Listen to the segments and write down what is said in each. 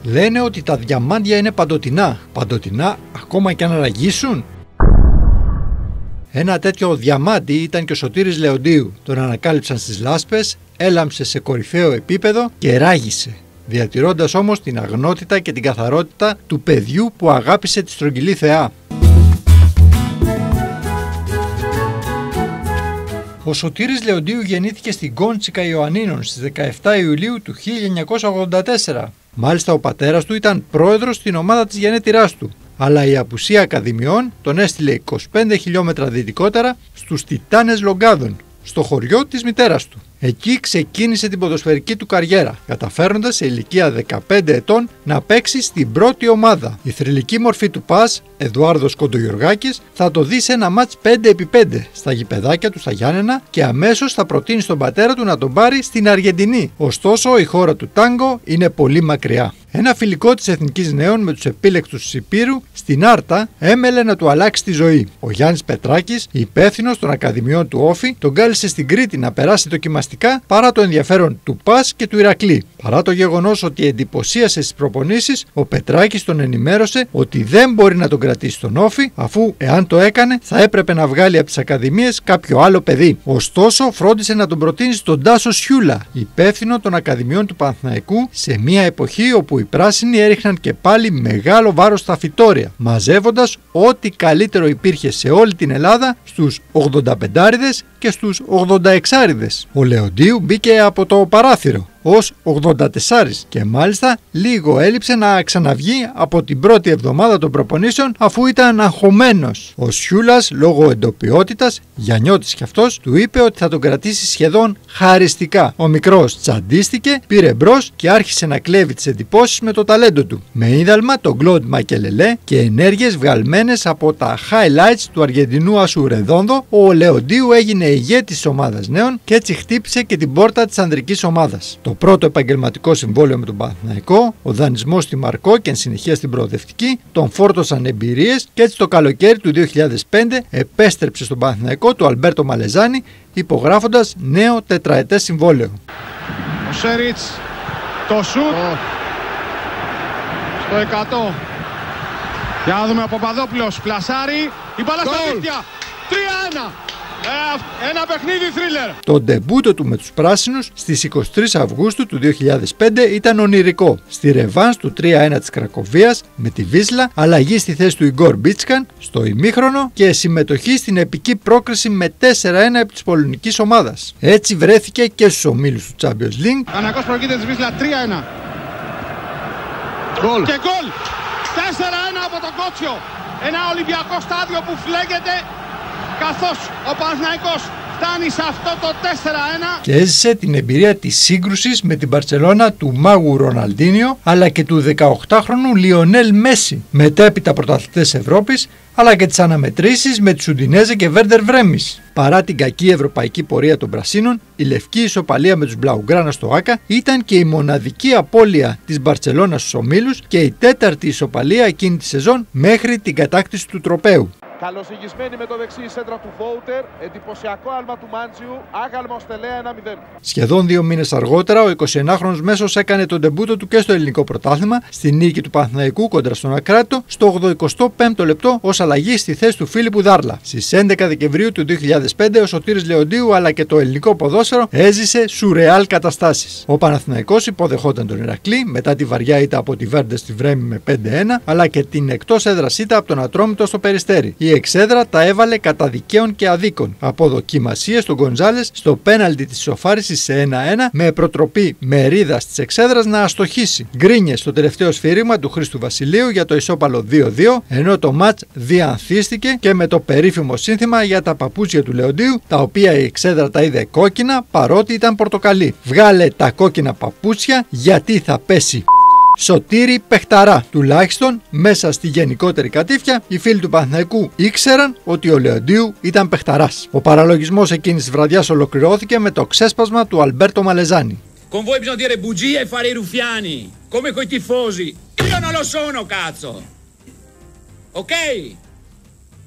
Λένε ότι τα διαμάντια είναι παντοτινά. Παντοτινά ακόμα και αν ραγίσουν. Ένα τέτοιο διαμάντι ήταν και ο Σωτήρης Λεοντίου. Τον ανακάλυψαν στις λάσπες, έλαμψε σε κορυφαίο επίπεδο και ράγισε, διατηρώντας όμως την αγνότητα και την καθαρότητα του παιδιού που αγάπησε τη στρογγυλή θεά. Ο Σωτήρης Λεοντίου γεννήθηκε στην Κόντσικα Ιωαννίνων στις 17 Ιουλίου του 1984. Μάλιστα ο πατέρας του ήταν πρόεδρος στην ομάδα της γενέτειράς του, αλλά η απουσία ακαδημιών τον έστειλε 25 χιλιόμετρα δυτικότερα στους Τιτάνες Λογκάδων, στο χωριό της μητέρας του. Εκεί ξεκίνησε την ποδοσφαιρική του καριέρα, καταφέροντας σε ηλικία 15 ετών να παίξει στην πρώτη ομάδα. Η θρυλική μορφή του πας, Εδουάρδος Κοντογιοργάκης, θα το δει σε ένα μάτς 5x5 στα γηπεδάκια του στα Γιάννενα και αμέσως θα προτείνει στον πατέρα του να τον πάρει στην Αργεντινή. Ωστόσο, η χώρα του τάγκο είναι πολύ μακριά. Ένα φιλικό της Εθνικής Νέων με τους επίλεκτους της Υπήρου στην Άρτα έμελε να του αλλάξει τη ζωή. Ο Γιάννης Πετράκης, υπεύθυνος των Ακαδημιών του Όφη, τον κάλεσε στην Κρήτη να περάσει δοκιμαστικά παρά το ενδιαφέρον του ΠΑΣ και του Ηρακλή. Παρά το γεγονός ότι εντυπωσίασε στις προπονήσεις, ο Πετράκης τον ενημέρωσε ότι δεν μπορεί να τον κρατήσει στον Όφη, αφού εάν το έκανε θα έπρεπε να βγάλει από τις ακαδημίες κάποιο άλλο παιδί. Ωστόσο, φρόντισε να τον προτείνει στον Τάσο Σιούλα, υπεύθυνο των Ακαδημιών του Παναθηναϊκού, σε μια εποχή όπου οι πράσινοι έριχναν και πάλι μεγάλο βάρος στα φυτόρια, μαζεύοντας ό,τι καλύτερο υπήρχε σε όλη την Ελλάδα στους 85άριδες και στους 86άριδες. Ο Λεοντίου μπήκε από το παράθυρο ως 84 και μάλιστα λίγο έλειψε να ξαναβγεί από την πρώτη εβδομάδα των προπονήσεων, αφού ήταν αγχωμένος. Ο Σιούλας, λόγω εντοπιότητας, Γιαννιώτης κι αυτός, του είπε ότι θα τον κρατήσει σχεδόν χαριστικά. Ο μικρός τσαντίστηκε, πήρε μπρος και άρχισε να κλέβει τις εντυπώσεις με το ταλέντο του, με είδαλμα τον Κλοντ Μακελελέ και ενέργειες βγαλμένες από τα highlights του Αργεντινού Ασουρεδόνδο. Ο Λεοντίου έγινε ηγέτης της ομάδας νέων και έτσι χτύπησε και την πόρτα της ανδρικής ομάδας. Το πρώτο επαγγελματικό συμβόλαιο με τον Παναθηναϊκό, ο δανεισμός στη Μαρκό και εν συνεχεία στην προοδευτική, τον φόρτωσαν εμπειρίες και έτσι το καλοκαίρι του 2005 επέστρεψε στον Παναθηναϊκό του Αλμπέρτο Μαλεζάνη, υπογράφοντας νέο τετραετές συμβόλαιο. Ο Σέριτς, το σουτ στο 100. Για να δούμε, ο Παπαδόπουλος πλασάρει, η μπάλα στα δίχτυα, 3-1. Ένα παιχνίδι θρίλερ. Το ντεμπούτο του με τους πράσινους στις 23 Αυγούστου του 2005 ήταν ονειρικό. Στη ρεβάνς του 3-1 της Κρακοβίας με τη Βίσλα, αλλαγή στη θέση του Ιγκόρ Μπίτσκαν στο ημίχρονο και συμμετοχή στην επική πρόκριση με 4-1 επί της πολωνικής ομάδας. Έτσι βρέθηκε και στους ομίλους του Champions League. Παναθηναϊκός προηγείται της Βίσλα 3-1. Γκολ. Και γκολ. 4-1 από τον Κότσιο. Ένα Ολυμπιακό στάδιο που φλέγεται, καθώς ο Παναθηναϊκός φτάνει σε αυτό το 4-1 και έζησε την εμπειρία της σύγκρουσης με την Μπαρσελόνα του μάγου Ροναλντίνιο αλλά και του 18χρονου Λιονέλ Μέση, μετέπειτα πρωταθλητές Ευρώπης, αλλά και τις αναμετρήσεις με τους Ουντινέζε και Βέρντερ Βρέμις. Παρά την κακή ευρωπαϊκή πορεία των Πρασίνων, η λευκή ισοπαλία με τους Μπλαουγκράνα στο Άκα ήταν και η μοναδική απώλεια της Μπαρσελόνας στους ομίλους και η τέταρτη ισοπαλία εκείνη τη σεζόν μέχρι την κατάκτηση του τροπαίου. Καλοσυγισμένη με το δεξί σέντρα του Βόουτερ, εντυπωσιακό άλμα του Μάντζιου, άγαλμα ο Στελέα 1-0. Σχεδόν 2 μήνες αργότερα, ο 21χρονος μέσος έκανε τον ντεμπούτο του και στο ελληνικό πρωτάθλημα, στη νίκη του Παναθηναϊκού κόντρα στον Ακράτο, στο 85ο λεπτό ως αλλαγή στη θέση του Φίλιππου Δάρλα. Στις 11 Δεκεμβρίου του 2005, ο Σωτήρης Λεοντίου αλλά και το ελληνικό ποδόσφαιρο έζησε σουρεάλ καταστάσεις. Ο Παναθηναϊκός υποδεχόταν τον Ηρακλή μετά τη βαριά ήττα από τη Βέρντε στη Βρέμη με 5-1, αλλά και την εκτός έδρας ήττα από τον Ατρόμητο στο Περιστέρι. Η εξέδρα τα έβαλε κατά δικαίων και αδίκων. Από δοκιμασίες του Γκονζάλες στο πέναλτι της ισοφάρισης σε 1-1 με προτροπή μερίδας της εξέδρας να αστοχίσει. Γκρίνιες στο τελευταίο σφύριγμα του Χρήστου Βασιλείου για το ισόπαλο 2-2, ενώ το μάτς διανθίστηκε και με το περίφημο σύνθημα για τα παπούτσια του Λεοντίου, τα οποία η εξέδρα τα είδε κόκκινα παρότι ήταν πορτοκαλί. Βγάλε τα κόκκινα παπούτσια γιατί θα πέσει. Σωτήρη παιχταρά. Τουλάχιστον μέσα στη γενικότερη κατήφια, οι φίλοι του Παναθηναϊκού ήξεραν ότι ο Λεοντίου ήταν παιχταράς. Ο παραλογισμός εκείνης της βραδιάς ολοκληρώθηκε με το ξέσπασμα του Αλμπέρτο Μαλεζάνη. Con voi bisogna dire bugie e fare i ruffiani, come coi tifosi. Io non lo sono, cazzo. Ok?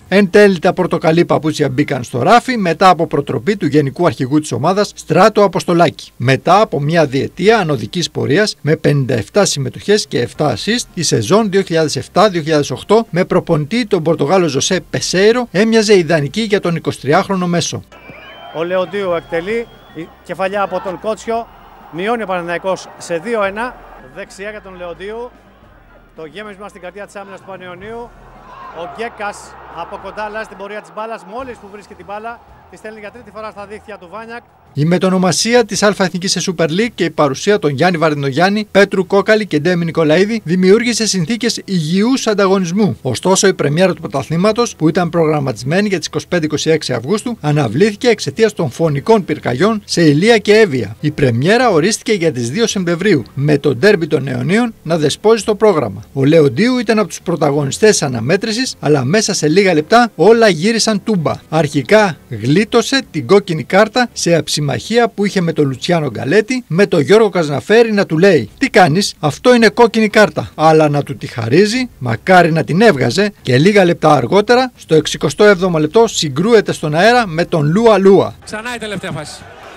Εν τέλει, τα πορτοκαλί παπούτσια μπήκαν στο ράφι μετά από προτροπή του γενικού αρχηγού της ομάδας Στράτο Αποστολάκη. Μετά από μια διετία ανωδικής πορείας με 57 συμμετοχές και 7 assist, η σεζόν 2007-2008 με προπονητή τον Πορτογάλο Ζωσέ Πεσέιρο έμοιαζε ιδανική για τον 23χρονο μέσο. Ο Λεοντίου εκτελεί, η κεφαλιά από τον Κότσιο, μειώνει ο Παναθηναϊκός σε 2-1, δεξιά για τον Λεοντίου, το γέμισμα στην καρδιά της άμυνας του Πανιωνίου. Ο Γκέκας από κοντά αλλάζει την πορεία της μπάλας, μόλις που βρίσκει την μπάλα, τη στέλνει για τρίτη φορά στα δίχτυα του Βάνιακ. Η μετονομασία της ΑΕθνικής σε Super League και η παρουσία των Γιάννη Βαρδινογιάννη, Πέτρου Κόκαλη και Ντέμι Νικολαίδη δημιούργησε συνθήκες υγιούς ανταγωνισμού. Ωστόσο, η πρεμιέρα του πρωταθλήματος, που ήταν προγραμματισμένη για τις 25-26 Αυγούστου, αναβλήθηκε εξαιτίας των φωνικών πυρκαγιών σε Ηλία και Εύβοια. Η πρεμιέρα ορίστηκε για τις 2 Σεπτεμβρίου, με το ντέρμπι των Αιωνίων να δεσπόζει το πρόγραμμα. Ο Λεοντίου ήταν από τους πρωταγωνιστές αναμέτρησης, αλλά μέσα σε λίγα λεπτά όλα γύρισαν τούμπα. Αρχικά γλίτωσε την κόκκινη κάρτα σε συμμαχία που είχε με τον Λουτσιάνο Γκαλέτη, με τον Γιώργο Καζναφέρη να του λέει: «Τι κάνεις, αυτό είναι κόκκινη κάρτα». Αλλά να του τη χαρίζει, μακάρι να την έβγαζε, και λίγα λεπτά αργότερα, στο 67ο λεπτό, συγκρούεται στον αέρα με τον Λούα Λούα. Ξανά η τελευταία φάση.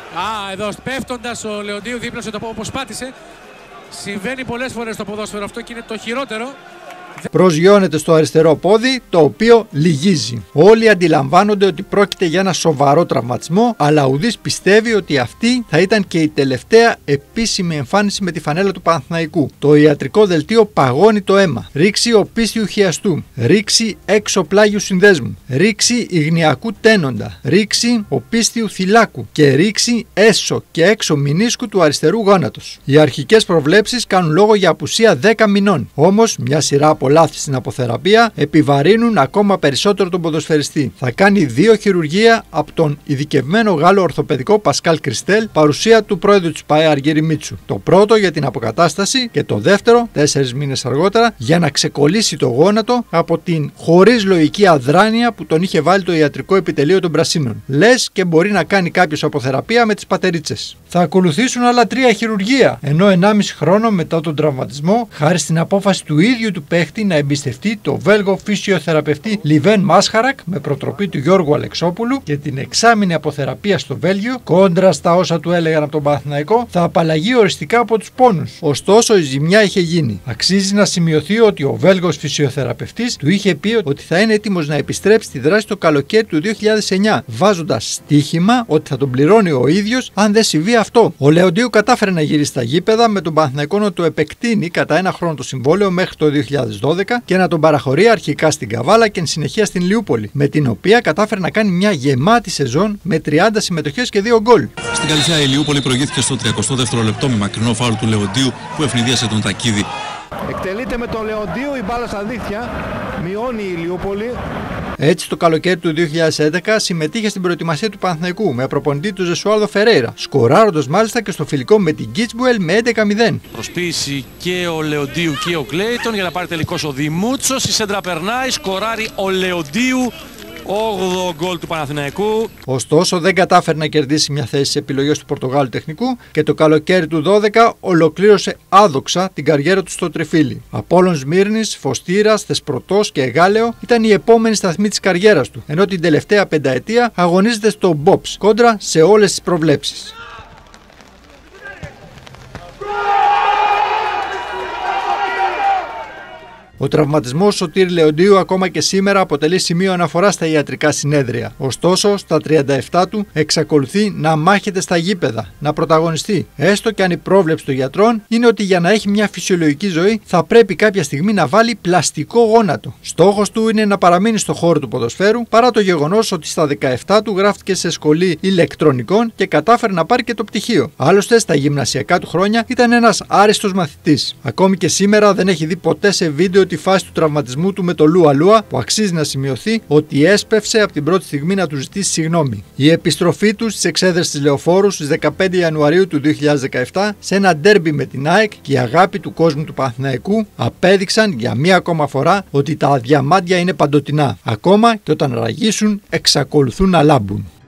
Εδώ πέφτοντας ο Λεοντίου δίπλωσε το όπως πάτησε. Συμβαίνει πολλές φορές στο ποδόσφαιρο αυτό και είναι το χειρότερο. Προσγειώνεται στο αριστερό πόδι, το οποίο λυγίζει. Όλοι αντιλαμβάνονται ότι πρόκειται για ένα σοβαρό τραυματισμό, αλλά ουδής πιστεύει ότι αυτή θα ήταν και η τελευταία επίσημη εμφάνιση με τη φανέλα του Παναθηναϊκού. Το ιατρικό δελτίο παγώνει το αίμα. Ρήξη οπίστιου χιαστού. Ρήξη έξω πλάγιου συνδέσμου. Ρήξη ιγνιακού τένοντα. Ρήξη οπίστιου θυλάκου. Και ρήξη έσω και έξω μηνίσκου του αριστερού γόνατος. Οι αρχικές προβλέψεις κάνουν λόγο για απουσία 10 μηνών. Όμως, μια σειρά από λάθη στην αποθεραπεία επιβαρύνουν ακόμα περισσότερο τον ποδοσφαιριστή. Θα κάνει 2 χειρουργία από τον ειδικευμένο Γάλλο ορθοπαιδικό Πασκάλ Κριστέλ, παρουσία του πρόεδρου της ΠΑΕ Αργύρη Μίτσου. Το πρώτο για την αποκατάσταση και το δεύτερο, 4 μήνες αργότερα, για να ξεκολλήσει το γόνατο από την χωρίς λογική αδράνεια που τον είχε βάλει το ιατρικό επιτελείο των Πρασίνων. Λες και μπορεί να κάνει κάποιος αποθεραπεία με τις πατερίτσες. Θα ακολουθήσουν άλλα 3 χειρουργία, ενώ 1,5 χρόνο μετά τον τραυματισμό, χάρη στην απόφαση του ίδιου του παίχτη να εμπιστευτεί το Βέλγο φυσιοθεραπευτή Λιβέν Μάσχαρακ με προτροπή του Γιώργου Αλεξόπουλου και την εξάμηνη αποθεραπεία στο Βέλγιο, κόντρα στα όσα του έλεγαν από τον Παναθηναϊκό, θα απαλλαγεί οριστικά από τους πόνους. Ωστόσο, η ζημιά είχε γίνει. Αξίζει να σημειωθεί ότι ο Βέλγος φυσιοθεραπευτής του είχε πει ότι θα είναι έτοιμος να επιστρέψει στη δράση το καλοκαίρι του 2009, βάζοντας στοίχημα ότι θα τον πληρώνει ο ίδιος αν δεν συμβεί αυτό. Ο Λεοντίου κατάφερε να γυρίσει στα γήπεδα, με τον Παναθηναϊκό να του επεκτείνει κατά 1 χρόνο το συμβόλαιο μέχρι το 2012 και να τον παραχωρεί αρχικά στην Καβάλα και εν συνεχεία στην Λιούπολη, με την οποία κατάφερε να κάνει μια γεμάτη σεζόν με 30 συμμετοχές και 2 γκολ. Στην Καλυθέα η Λιούπολη προηγήθηκε στο 32ο λεπτό με μακρινό φάουλ του Λεοντίου που ευνηδίασε τον Τακίδη. Εκτελείται με τον Λεοντίου, η μπάλα στα δίχτυα, μειώνει η Λιούπολη. Έτσι, το καλοκαίρι του 2011 συμμετείχε στην προετοιμασία του Παναθηναϊκού με προπονητή του Ζεσουάλδο Φερέιρα, σκοράροντας μάλιστα και στο φιλικό με την Κίτσμπουελ με 11-0. Προσποίηση και ο Λεοντίου και ο Κλέιτον για να πάρει τελικώς ο Δημούτσος. Η σέντρα περνάει, σκοράρει ο Λεοντίου. 8ο γκολ του Παναθηναϊκού. Ωστόσο, δεν κατάφερε να κερδίσει μια θέση σε επιλογές του Πορτογάλου τεχνικού και το καλοκαίρι του 2012 ολοκλήρωσε άδοξα την καριέρα του στο τριφύλι. Απόλλων Σμύρνης, Φωστήρας, Θεσπρωτός και Εγάλεο ήταν η επόμενη σταθμή της καριέρας του, ενώ την τελευταία πενταετία αγωνίζεται στο Μπόψ, κόντρα σε όλες τις προβλέψεις. Ο τραυματισμός Σωτήρη Λεοντίου ακόμα και σήμερα αποτελεί σημείο αναφορά στα ιατρικά συνέδρια. Ωστόσο, στα 37 του εξακολουθεί να μάχεται στα γήπεδα, να πρωταγωνιστεί. Έστω και αν η πρόβλεψη των γιατρών είναι ότι για να έχει μια φυσιολογική ζωή θα πρέπει κάποια στιγμή να βάλει πλαστικό γόνατο. Στόχος του είναι να παραμείνει στο χώρο του ποδοσφαίρου, παρά το γεγονός ότι στα 17 του γράφτηκε σε σχολή ηλεκτρονικών και κατάφερε να πάρει και το πτυχίο. Άλλωστε, στα γυμνασιακά του χρόνια ήταν ένας άριστος μαθητής. Ακόμη και σήμερα δεν έχει δει ποτέ σε βίντεο τη φάση του τραυματισμού του με το Λούα Λούα, που αξίζει να σημειωθεί ότι έσπευσε από την πρώτη στιγμή να του ζητήσει συγγνώμη. Η επιστροφή του στις εξέδρες της Λεωφόρου στις 15 Ιανουαρίου του 2017 σε ένα ντέρμπι με την ΑΕΚ και η αγάπη του κόσμου του Παναθηναϊκού απέδειξαν για μία ακόμα φορά ότι τα διαμάντια είναι παντοτινά. Ακόμα και όταν ραγίσουν, εξακολουθούν να λάμπουν.